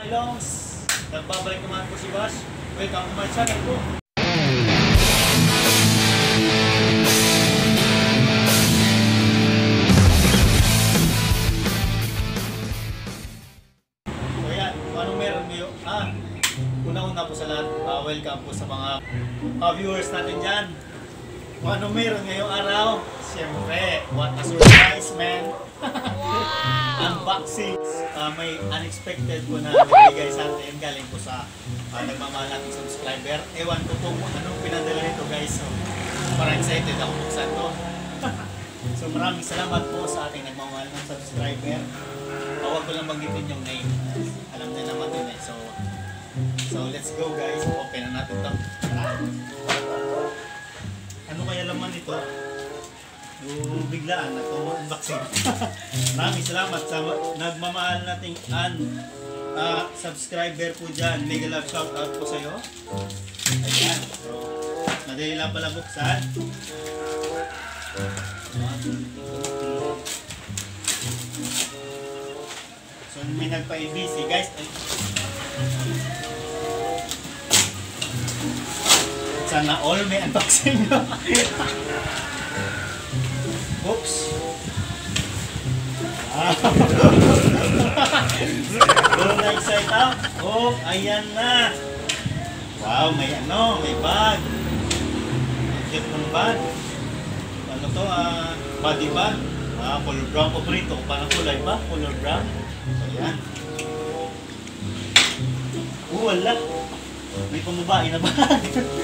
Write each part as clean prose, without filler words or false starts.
Ilongs, nagbabalik naman po si Bash. Welcome to my channel po. So yan, kung anong meron ngayon, una-una po sa lahat, welcome po sa mga viewers natin dyan. Kung anong meron ngayong araw, siyempre, what a surprise, man! Unboxing. May unexpected po na nabigay sa atin galing po sa nagmamahal nating subscriber. Ewan ko po kung anong pinadala nito, guys. So, parang excited ako buksan to. So maraming salamat po sa ating nagmamahal ng subscriber. Huwag ko lang banggitin yung name. Alam na naman din eh. So let's go, guys. Open na natin to. Ano kaya laman nito? Biglaan na ito unboxing. Maraming salamat sa nagmamahal nating subscriber po dyan. Mega love shout out po sa iyo. Ayan. So, madali lang pala buksan. So, may nagpa-ABC guys. Sana all may unboxing nyo. Oops. Doon na-excite out. Oh, ayan na. Wow, may bag. Cute ng bag. Ano to? Body bag. Color brown po rito. Parang kulay ba? Color brown. So, ayan. Wala. May pamabae na bag.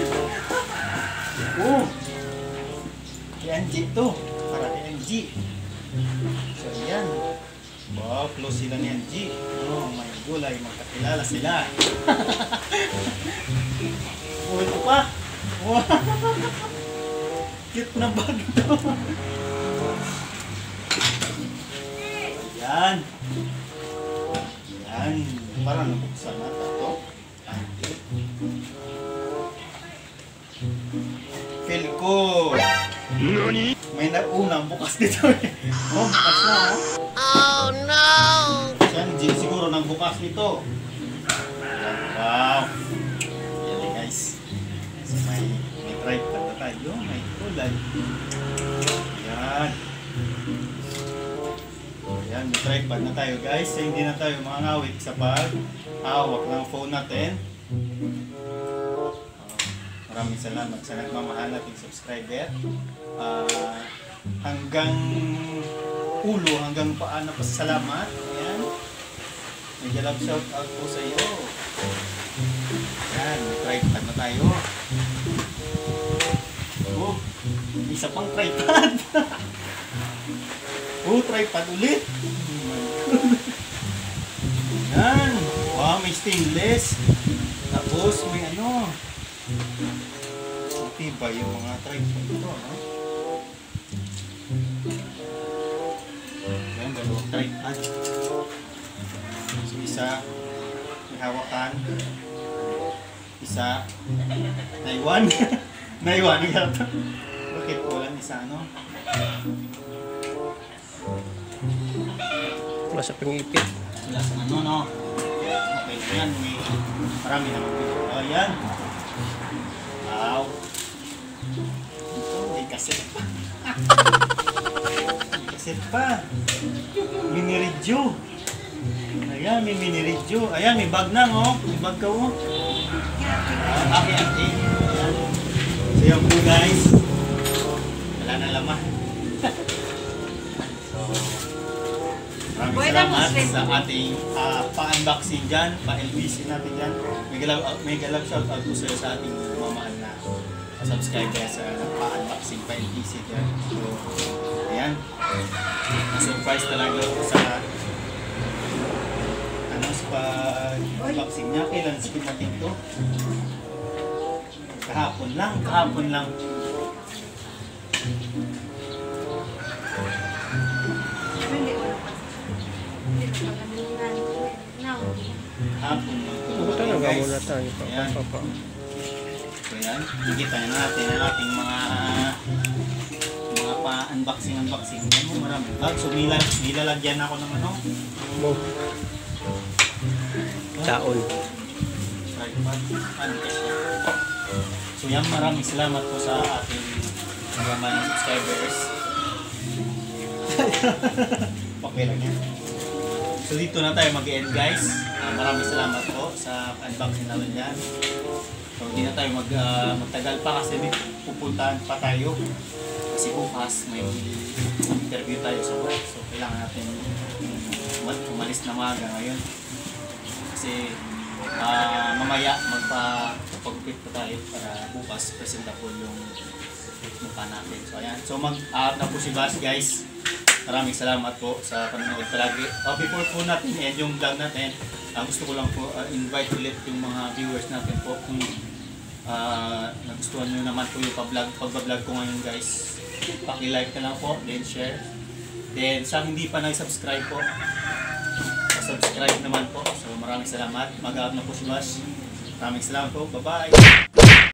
Yan, to. Para kay NG. So yan. Wow, close sila ni NG. Oh my gulay, magkakilala sila. Ito pa. Wow. Cute na bag ito. Yan. Yan. Parang nabuksan na ito. Feel ko. Nani? May naunang bukas dito eh. Oh, bukas na oh. Oh no! Yan, siguro nang bukas nito. Wow! Yan eh guys. So, may tripod na tayo. May kulay. Yan. Yan, may tripod na tayo guys. So, hindi na tayo mangawit sa pag-hawak ng phone natin. Maraming salamat sa nagmamahal nating subscriber. Hanggang ulo, hanggang paa na pasalamat. Ayan. May love shout out po sa iyo. Ayan, may tripod na tayo. Oh, isa pang tripod. Tripod ulit. Ayan. Wow, may stainless. Tapos may matibay yung mga tripod ito, no? Ayan, dalawang tripod. So, isa may hawakan. Isa naiwan. Naiwan nga ito. Bakit walang isa, Wala sa pangipit. Wala sa no? Okay na yan. Marami naman dito. Ayan. Wow. Ito, may cassette pa. May cassette pa. Mini radio. Ayan, may mini radio. Ayan, may bag na, oh. May bag ka, oh. Okay. Ayan. So, yan po, guys. Wala na laman. So, maraming salamat sa ating pa-unboxing dyan, pa-LBC natin dyan. Mega love shout out po sa ating mamahal na subscriber sa pa-unboxing, pa-LBC dyan. So, ayan. Na-surprise talaga po sa pa-unboxing niya. Kailan spin natin ito? Kahapon lang. Buta na gamo na tayo. Papa. So yan, nakikita natin ang ating mga pa-unboxing. Yan mo marami. So nilalagyan ako ng Mo. taon. So yan, maraming salamat po sa ating mga subscribers. Okay lang yan. So dito na tayo mag-end guys. Maraming salamat po sa unboxing namin yan. So hindi na tayo magtagal pa kasi may pupuntahan pa tayo. Kasi bukas may interview tayo sa work. So kailangan natin umalis na maaga ngayon. Kasi mamaya magpapagupit pa tayo para bukas presentable yung mukha natin. So ayan. So mag-out na po si Bas guys. Maraming salamat po sa panonood palagi. Before po natin end yung vlog natin, gusto ko lang po invite ulit yung mga viewers natin po kung nagustuhan nyo naman po yung pagbablog ko ngayon guys. Paki-like na lang po, then share. Then sa hindi pa nag-subscribe po, subscribe naman po. So maraming salamat. Mag-out na po si Bas. Maraming salamat po. Bye-bye!